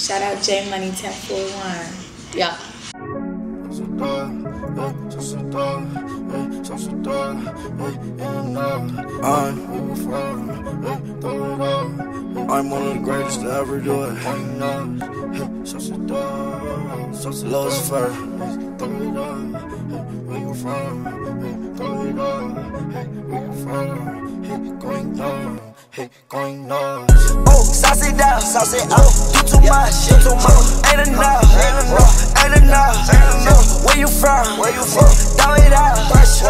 Shout out J Money 1041. Yeah. I'm one of the greatest to ever do it. Lil Uzi Vert. Oh, sauce it down, sauce it up. You too much, ain't enough, ain't enough. Where you from? Throw it out,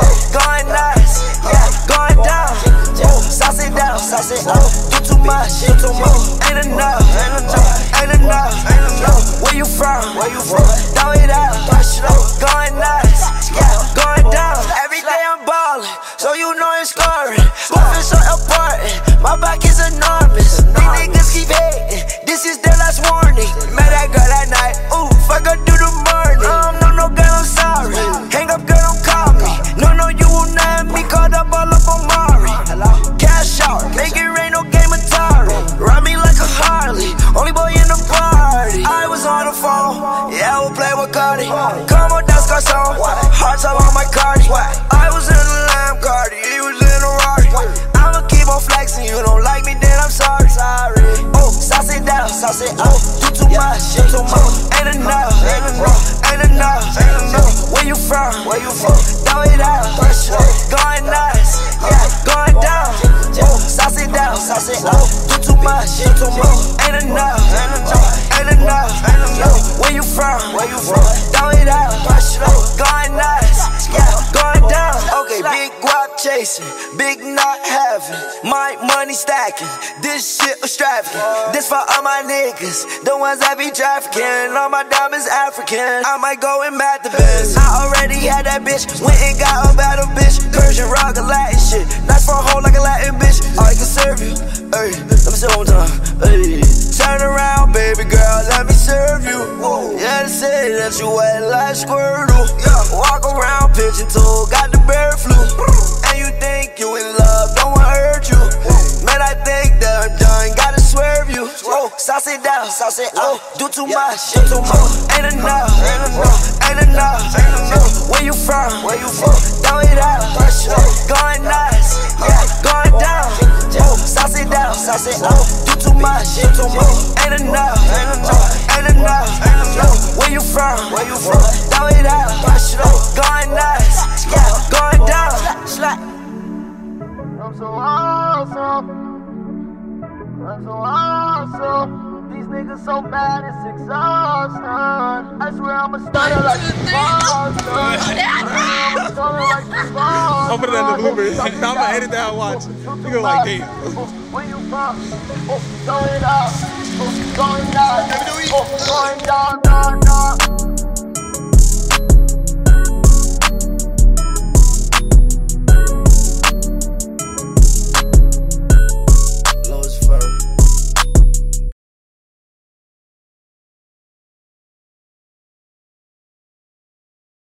going nuts, yeah, going down. Oh, sauce it down, sauce it up. You too much, ain't enough, ain't enough. Where you from? Throw it out, going nuts, yeah, going down. Every day I'm ballin', so you know it's scoring. Moving so important, my back is enormous. These niggas keep hating, this is their last warning. Met that girl that night, ooh, fuck her through the morning. No, girl, I'm sorry. Hang up, girl, don't call me. No, you will not have me caught up all up on Mari. Cash out, make it rain, no game Atari. Ride me like a Harley, only boy in the party. I was on the phone, yeah, I will play with Cardi. Come on, that's garçon, hearts up on my Cardi. I was in the Lamb Cardi, he was in a Rari. I'ma keep on flexing, you don't like me, then I'm sorry. Oh, sauce it down, sauce it up. Do too much, ain't enough, ain't enough. Where you from? Throw it out, going nuts, yeah, going down. Oh, sauce it down, sauce it up. Do too much, ain't enough, ain't enough. Where you from? Throw it out, going nuts, yeah, going down. Okay, big guap chasing, big not having, my money stacking. This shit was extravagant. This for all my niggas, the ones that be trafficking. All my diamonds African. I might go and mad the best. I already had that bitch, went and got a battle bitch. Persian rock a Latin shit, nice for a hoe like a Latin bitch. I can serve you, hey, let me say one time, hey. Turn around, baby girl, let me serve you. Yeah, they say that you wet like Squirtle. Walk around pigeon toe, got the bird flu. And you think you in love, don't wanna hurt you. Man, I think that I'm done, gotta swerve you. Oh, sauce it down, sauce it up. Do too much, ain't enough, ain't enough. Where you from? Throw it out, going nuts, yeah, going down. Oh, sauce it down, sauce it up. Do too much, ain't enough, ain't enough. Where you from? Throw it out, going nuts, yeah, going down. I'm so awesome. These niggas so bad, it's exhausting. I swear I'ma start it like I'll put it in the bloopers. I'm gonna edit that and watch. You go like, damn. Where you from? Throw it out. Going down.